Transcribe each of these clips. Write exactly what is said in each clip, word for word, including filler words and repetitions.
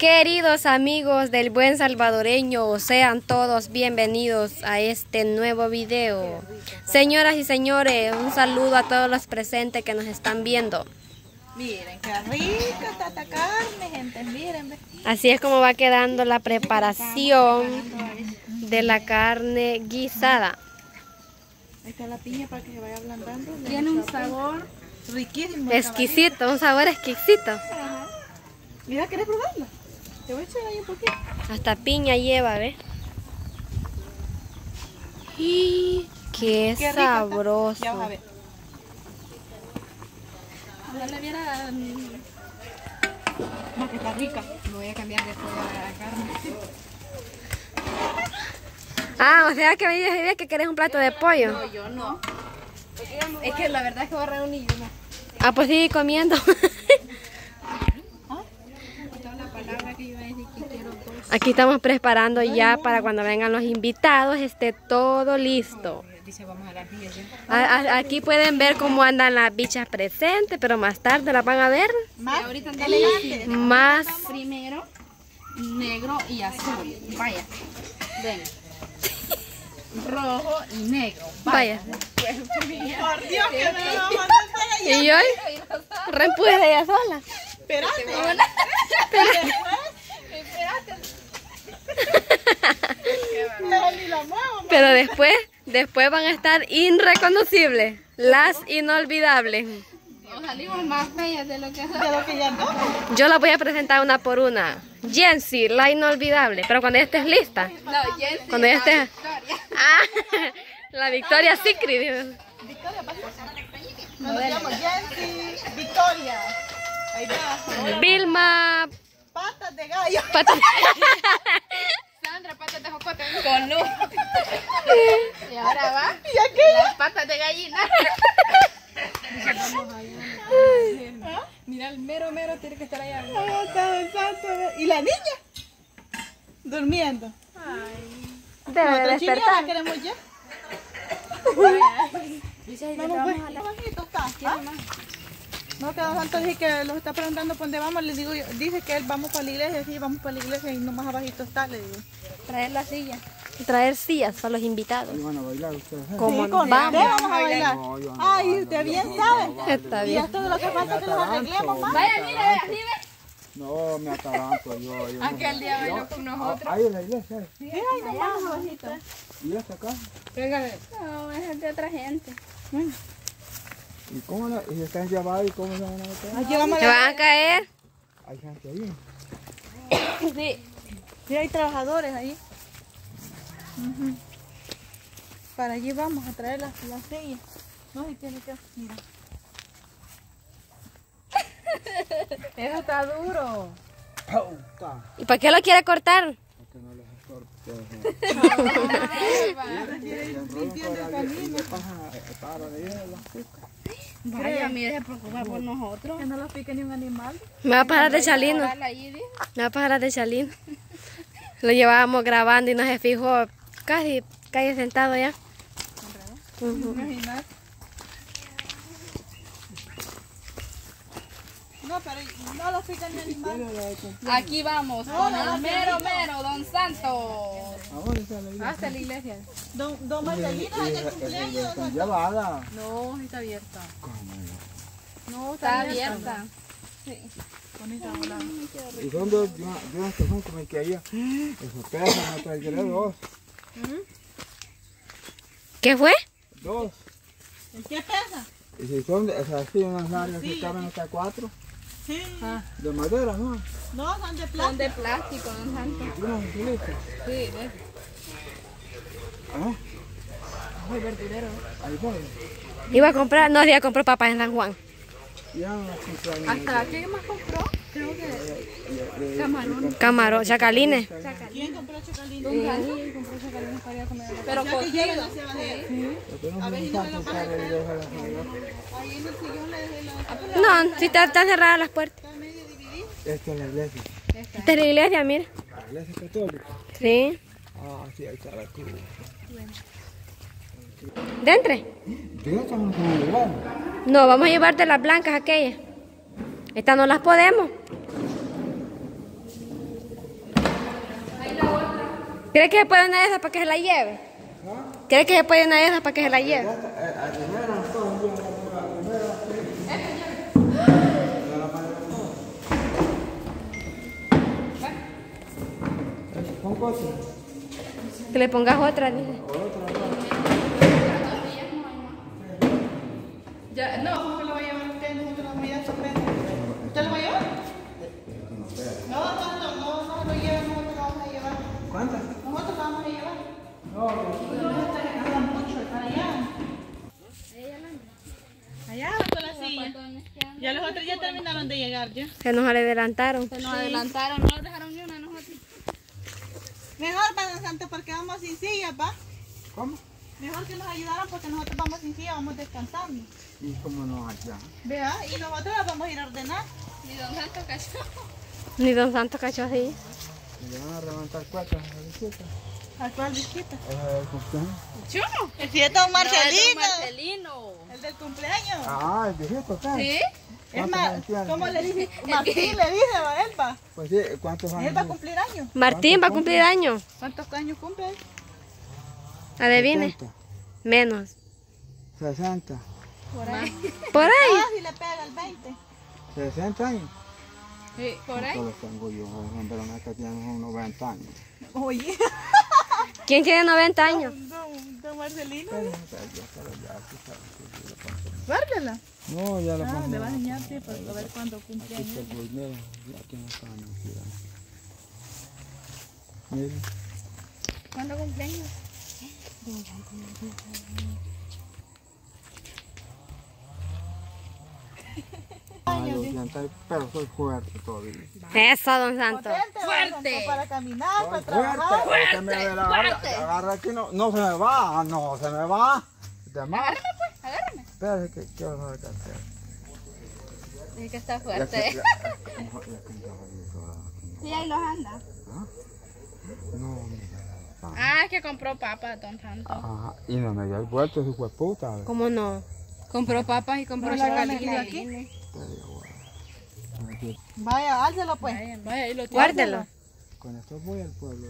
Queridos amigos del buen salvadoreño, sean todos bienvenidos a este nuevo video. Señoras y señores, un saludo a todos los presentes que nos están viendo. Miren, qué rica está esta carne, gente, miren. Así es como va quedando la preparación de la carne guisada. Ahí está la piña para que se vaya ablandando. Tiene un sabor riquísimo. Exquisito, un sabor exquisito. Ajá. Mira, ¿quieres probarlo? Te voy a echar ahí un poquito. Hasta piña lleva, ¿ves? Y qué, Qué sabroso. Ya vas a ver. no le viera. No, que está rica. Me voy a cambiar de pollo a la carne. Ah, o sea que me dices que querés un plato de pollo. No, yo no. Es que la verdad es que voy a reunir una. Ah, pues sigue comiendo. La palabra que yo iba a decir que quiero dos. Aquí estamos preparando ya para cuando vengan los invitados, esté todo listo. Dice, vamos a las diez. A- a- Aquí pueden ver cómo andan las bichas presentes, pero más tarde las van a ver Más ahorita anda elegante. más. primero negro y azul. Vaya. Ven. Rojo y negro. Vaya. Por Dios, que me lo vamos a mandar para allá. Y hoy reempuja de ella sola. Espérate. No, ni la muevo. Pero después, después van a estar irreconocibles, las inolvidables. O salimos más bellas de lo que De lo que ya no. Yo las voy a presentar una por una. Jency, la inolvidable, pero cuando ella estés lista. No, Jensi. Cuando ella esté... Victoria. Ah, la Victoria Secret. Victoria, pasa. Nos llamo Jensi, Victoria. Ahí está. Vilma... Patas de gallo. Pata- Sandra, patas de jocote. Con luz. Y ahora va. ¿Y aquella? Las patas de gallina. Mira, el mero mero tiene que estar allá. Ay, está el santo. ¿Y la niña? Durmiendo. Debe de Otra chiña la despertar. queremos ya. Vamos, pues. Bajito está. ¿Ah? No, que don Santo dice que los está preguntando por dónde vamos. Le digo, yo- dice que él vamos para la iglesia. Sí, vamos para la iglesia y nomás abajito está, le digo. Traer la silla. Traer sillas para los invitados. ¿Van a bailar ustedes? Como Sí, con vamos. usted vamos a bailar. No, yo no Ay, bailo, usted yo bien no sabe. bailo, Está Y bien. esto de lo que falta es que los arreglemos más. Vaya, mire, ve arriba. No, me ataranto yo. yo Aquel no- día bailó yo- con ah, nosotros. Ahí en la iglesia. ¿eh? Sí, ay, nomás abajito. ¿Y esta acá? No, es de otra gente. ¿Y cómo la, y están llevados y cómo se van a meter? Aquí vamos ¿Se a van a caer? Hay gente ahí. Sí. Sí, hay trabajadores ahí. Ujú. Para allí vamos a traer las, las sillas. No, si tiene que... Mira. Eso está duro. ¡Pauta! ¿Y para qué lo quiere cortar? Para que no les estorpe. Vaya, mire, se preocupa por nosotros. Que no los pique ni un animal. Me va a pasar de chalino. Ojalá ahí, dice. Me va a pasar de chalino. Lo llevábamos grabando y no se fijó. Casi, casi sentado ya. Ujú. Imaginar. No, pero no los pica ni animal. Aquí vamos con el mero mero, don Santos. Ahora está la iglesia. Hasta la iglesia. Don, don Marcelino, es el cumpleaños. Están llevadas. No, está abierta. No, Está abierta. ¿Y dónde yo, yo este son como el que había? Eso pesa, no trae dos. ¿Qué fue? Dos. ¿Qué pesa? Y si son de esas así unas largas que caben hasta cuatro. Sí. De madera, ¿no? No, son de Son plástico. de plástico, don Santos. Unas utilitas. Sí, ¿ves? ¿Ah? Muy verdurero. Ahí voy. Iba a comprar, no, iba a comprar papas en San Juan. Ya no las compré. ¿Hasta qué más compró? Creo que camarón. Camarón, chacalines. ¿Quién compró chocalín? Don Dani compró chacalines para ir a comer. Pero Ya que lleven la cocido. cebadera. A ver si no me lo pagan. Ahí en el sillón le dejé la... No, si están están cerradas las puertas. Está medio dividido. Esta es la iglesia. Esta es la iglesia, mira. La iglesia católica. Sí. Ah, sí, ahí está la cruz. ¿De entre? ¿Qué estamos con el lugar? No, vamos a llevarte las blancas aquellas. Estas no las podemos. ¿Crees que se puede una de esas para que se la lleve? ¿Crees que se puede una de esas para que se la lleve? ¿Con cosas? Que le pongas otra, dice. Ya, no, ¿usted lo va a llevar usted? Nosotros lo vamos a llevar sorpresa. ¿Usted lo va a llevar? No, no, no, no, no lo lleva, nosotros lo vamos a llevar. ¿Cuántas? Nosotros lo vamos a llevar. No, No, tarda mucho, para allá. Allá con la silla. Ya los otros ya terminaron de llegar ya. Se nos adelantaron. Se nos adelantaron, no nos dejaron ni una a nosotros. Mejor, Padre Santo, porque vamos sin silla, ¿va? ¿cómo? Mejor que nos ayudaran porque nosotros vamos sin silla, vamos descansando. ¿Y cómo no allá? Vea, y nosotros las vamos a ir a ordenar. Ni don Santo cachó. Ni don Santo cachó así. ¿Le van a levantar cuatro a la visita? ¿A cuál visita? ¿Es el cumpleaños? ¿Chumo? El fiesta de don Marcelino. Marcelino. El del cumpleaños. Ah, el viejito acá. ¿Sí? Es ¿Cuántos más, años tiene? ¿cómo le dije? Martín le dije a él, va. Pues sí, ¿cuántos años? Él va a cumplir años. Martín va a cumplir años. ¿Cuántos años cumple él? Adivine. setenta, Menos. sesenta, Por ahí. Por ahí. Ah, si le pega el veinte. sesenta años. Sí, por ahí. Yo los tengo yo, pero no es que tienen unos noventa años. Oye, ¿Quién tiene noventa años? don, don Marcelino. Pero, pero ya, pero ya, tú sabes que yo le pongo. Guárdala. No, ya lo Ah, pongo. le va a enseñar, sí, para ver cuándo cumple Aquí está años. el bolmero, ya aquí no está, no quiero. Mire. ¿Cuándo cumpleaños? Ay, yo siento, pero soy fuerte todavía. Eso, don Santo. Potente, don Fuerte. Santo, para caminar, para Soy trabajar. fuerte. Usted me agarra, agarra aquí, no, no se me va, no se me va. De más. Agárrame pues, agárrame. Espera, que quiero saber qué hacer. Dice que está Ya que- fuerte. ya- ya que ya jodido, Sí, ahí los anda. no, mira. Ah, es que compró papas, don Santo. Ajá, y no me dio el vuelto ese hijo de puta. ¿Cómo no? Compró papas y compró No la agarran chocalitos aquí. aquí. Aquí, Vaya, álcelo pues. Vaya, vaya, ahí lo tiene. Guárdelo. con esto voy al pueblo.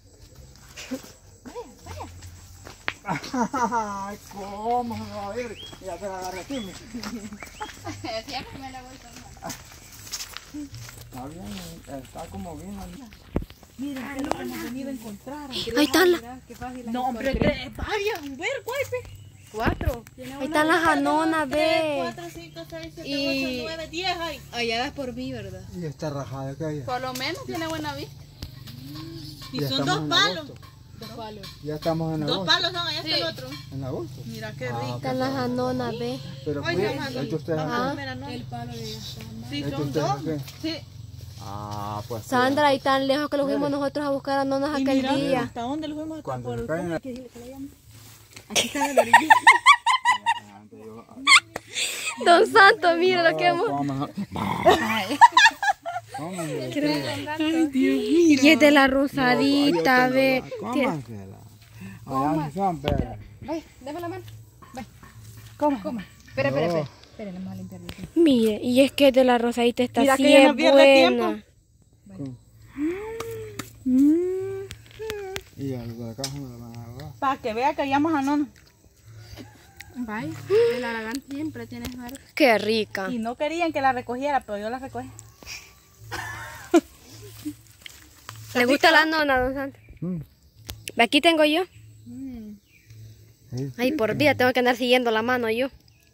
Ay, ¿cómo se va a ir? Ya se la agarré aquí. me- Siempre me la voy tomando. Está bien, está como bien. Mira, que lo que hemos venido a encontrar. Ahí están las, No, hombre, tres, varias, ver, guaype. Cuatro. ahí están las anonas, tres, ve. cuatro, cinco, seis, siete, Y- ocho, nueve, diez. Ay. Allá das por mí, ¿verdad? Y está rajada que hay. Por lo menos tiene buena vista. Y Ya son estamos dos en palos. agosto. Dos palos. Ya estamos en Dos agosto. palos son, allá está el Sí. otro. En agosto. Mira qué Ah, rico. Están las anonas, ve. Pero Ay, pues, mamá, ¿esto ustedes Vamos a hacen? comer anonas. El palo de ella está mal. Sí, ¿Esto son ustedes dos. hacen? Sí. Ah, pues. Sandra, ahí tan lejos que lo fuimos nosotros a buscar anonas Y aquel mira, día. ¿hasta dónde lo fuimos? Hasta Cuando por se caen la- ¿qué dile que le llamo? Aquí está la orilla. Don Santo, mira lo que hemos... Vamos. Cómansela. Y es de la rosadita, ve. Cómansela. Allá sí son, pero. Ve, déme la mano. Ve. Coma. Coma. Espera, espera, espera. Espera, le vamos a limpiar el pie. Mire, y es que de la rosadita está Mira así que ya es no pierde buena. Y algo de acá no la van a agarrar. Para que vea que hayamos anonas. Vaya, el aragán siempre tienes verde. Qué rica. Y no querían que la recogiera, pero yo la recogí. ¿Le gusta la nona, don Santo? Mm. Aquí tengo yo. Sí. Ay, por vida, tengo que andar siguiendo la mano yo.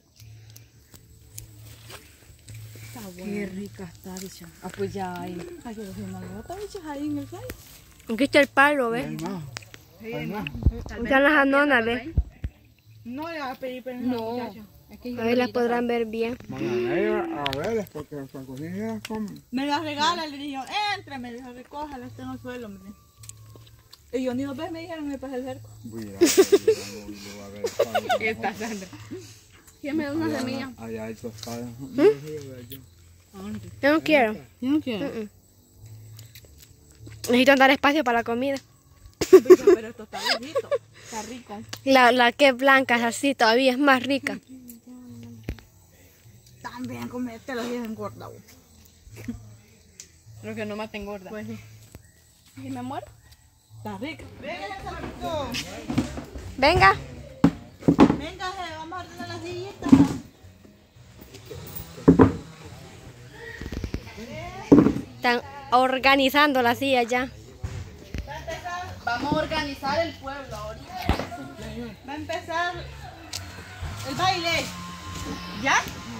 Qué rica está, bicha. Ah, pues ya ahí. Ay, yo dije, no le bota, bicha, ahí en el fly. Aquí está el palo, ve. Hay más. Hay más. Están las anonas, ve. No le va a pedir permiso No. a la muchacha. Es que Ahí las podrán ver bien. Mañana iba a verles porque las cocinas como. Me las regala, le dije yo, entre, me dijo, recójala, está en el suelo, me dijo. Y yo ni dos veces me dijeron, me pasé el cerco. Voy a ir a ver, voy a ver, voy a ver. está, Sandra. ¿Quién me da una semilla? Allá hay tostadas. No sé, yo. Yo no quiero. Yo no quiero. Mm, mm. Necesito andar espacio para la comida. Bicha, pero esto está viejito, está rico. La, la que es blanca es así, todavía es más rica. También comete los días engordado. Lo que no más te engorda. Pues sí. ¿Y me muero? Está rica. Venga, Salvadorcito. Venga. Venga, eh, vamos a ordenar las sillitas. Están organizando las sillas ya. Vamos a organizar el pueblo ahorita. Va a empezar el baile. ¿Ya?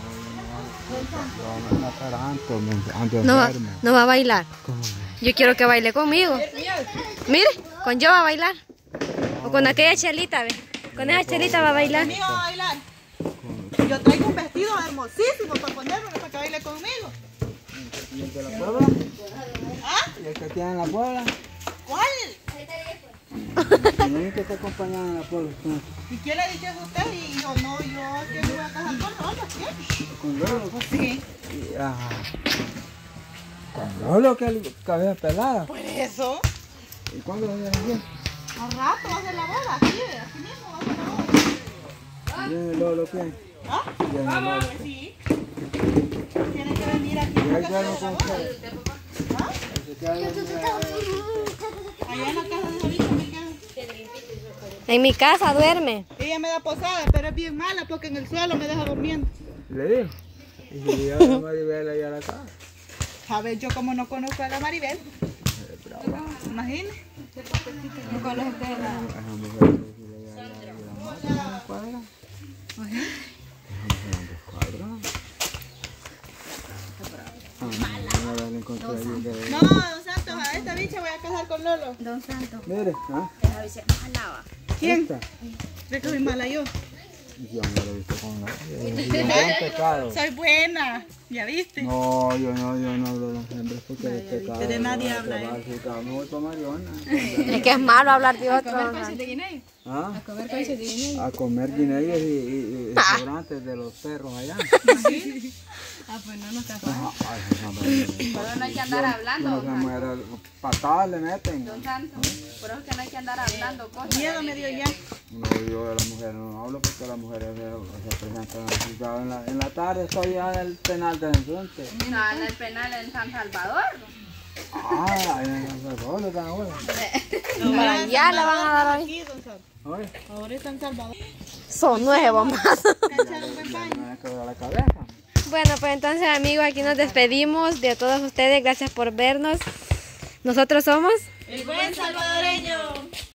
No va, no va a bailar. Yo quiero que baile conmigo. Mire, con yo va a bailar. O con aquella chelita, ve. Con esa chelita va a bailar. Conmigo va a bailar. Yo traigo un vestido hermosísimo para ponerme para que baile conmigo. ¿Y el de la Puebla? ¿Ah? ¿Y el que tiene en la Puebla? ¿Cuál? ¿Quién es que está acompañando en la Puebla? ¿Y quién le dice a usted? Y yo no, yo que me voy a casar con Lolo, ¿qué? ¿Con Lolo? Pues sí. Y, ajá. ¿Con Lolo que el cabeza pelada? Por eso. ¿Y cuándo lo viene aquí? Al rato va a hacer la boda, aquí, aquí mismo va a hacer la boda. ¿Viene Lolo qué? ¿Ah? Viene Lolo. Pues sí. Tiene que venir aquí ¿Y a ahí la ya casa no de la con boda. ustedes? ¿Ah? ¿Se queda ahí? Allá en la casa de Jorito me quedo. En mi casa duerme. Ella me da posada, pero es bien mala porque en el suelo me deja durmiendo. ¿Le digo? ¿Y si le lleva a Maribel allá a la casa? A ver, yo como no conozco a la Maribel. Imagínese. No conoces de la... Esa mujer si le lleva a la mata en la cuadra. Esa mujer en dos cuadras. Ah, no, no, encontré allí que... No, don Santos, a esta bicha voy a casar con Lolo. Don Santo. Mire, ¿ah? Esa bicha es malaba. ¿Quién? ¿Esta? ¿Cree que soy mala yo? Yo no lo he visto con nadie. Yo no he pecado. Soy buena, ¿ya viste? No, yo no, yo no hablo de los hombres porque de pecado. de nadie habla él. él. Me voy para Mariona. Es que es malo hablar de otro. de guineo. ¿Ah? A comer cosas de guineo. A comer guineos y, y, y restaurantes de los perros allá. Ah, pues no nos casamos. Ah, ay, no, no, no. Por eso no hay que andar hablando, Yo don no sé, Santo. mujer, patadas le meten. Don Santo. Por eso es que no hay que andar hablando cosas. Miedo me dio ya. No, yo de la mujer no hablo porque las mujeres se, se presentan en el juzgado. En la, en la tarde estoy ya en el penal de enfrente. No, en el penal en San Salvador. Ah, en el Salvador le dan ahora. No, Ya la van a dar hoy. aquí, don Santos. Oye, Ahora está en Salvador. Son nuevos más. Me echaron un buen ya baño. me va a quebrar la cabeza. Bueno, pues entonces amigos, aquí nos despedimos de todos ustedes. Gracias por vernos. Nosotros somos... El buen salvadoreño.